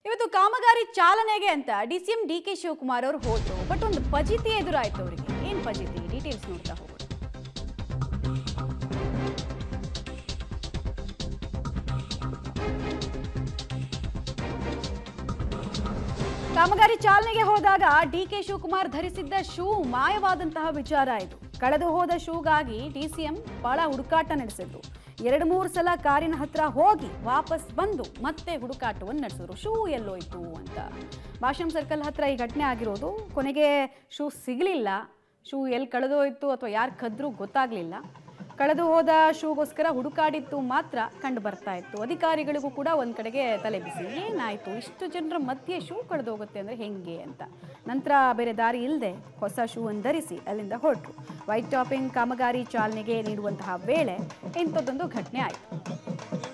ಇವತ್ತು ಕಾಮಗಾರಿ ಚಾಲನೆಗೆ ಅಂತ ಡಿಸಿಎಂ ಡಿಕೆ ಶಿವಕುಮಾರ್ ಅವರು ಹೋದ್ರು. ಬಟ್ ಒಂದು ಫಜಿತಿ ಎದುರಾಯ್ತು ಅವರಿಗೆ. ಏನ್ ಫಜಿತಿ? ಡೀಟೇಲ್ಸ್ ನೋಡ್ತಾ ಹೋಗೋಣ. ಕಾಮಗಾರಿ ಚಾಲನೆಗೆ ಹೋದಾಗ ಡಿಕೆ ಶಿವಕುಮಾರ್ ಧರಿಸಿದ್ದ ಶೂ ಮಾಯವಾದಂತಹ ವಿಚಾರ ಇದು. ಕಳೆದು ಹೋದ ಶೂಗಾಗಿ ಡಿಸಿಎಂ ಬಹಳ ಹುಡುಕಾಟ ನಡೆಸಿದ್ರು. 2-3 ಸಲ ಕಾರಿನ ಹತ್ರ ಹೋಗಿ ವಾಪಸ್ ಬಂದು ಮತ್ತೆ ಹುಡುಕಾಟವನ್ನು ನಡೆಸಿದ್ರು. ಶೂ ಎಲ್ಲೋಯ್ತು ಅಂತ. ಭಾಷಂ ಸರ್ಕಲ್ ಹತ್ರ ಈ ಘಟನೆ ಆಗಿರೋದು. ಕೊನೆಗೆ ಶೂ ಸಿಗಲಿಲ್ಲ. ಶೂ ಎಲ್ಲಿ ಕಳೆದೋಯ್ತು ಅಥವಾ ಯಾರು ಕದ್ರೂ ಗೊತ್ತಾಗಲಿಲ್ಲ. ಕಳೆದು ಹೋದ ಶೂಗೋಸ್ಕರ ಹುಡುಕಾಡಿತ್ತು ಮಾತ್ರ ಕಂಡು ಬರ್ತಾ ಇತ್ತು. ಅಧಿಕಾರಿಗಳಿಗೂ ಕೂಡ ಒಂದು ಕಡೆಗೆ ತಲೆ ಬಿಸಿ. ಏನಾಯಿತು, ಇಷ್ಟು ಜನರ ಮಧ್ಯೆ ಶೂ ಕಳೆದು ಹೋಗುತ್ತೆ ಅಂದರೆ ಹೆಂಗೆ ಅಂತ. ನಂತರ ಬೇರೆ ದಾರಿ ಇಲ್ಲದೆ ಹೊಸ ಶೂ ಅನ್ನು ಧರಿಸಿ ಅಲ್ಲಿಂದ ಹೊರಟರು. ವೈಟ್ ಟಾಪಿಂಗ್ ಕಾಮಗಾರಿ ಚಾಲನೆಗೆ ನೀಡುವಂತಹ ವೇಳೆ ಇಂಥದ್ದೊಂದು ಘಟನೆ ಆಯಿತು.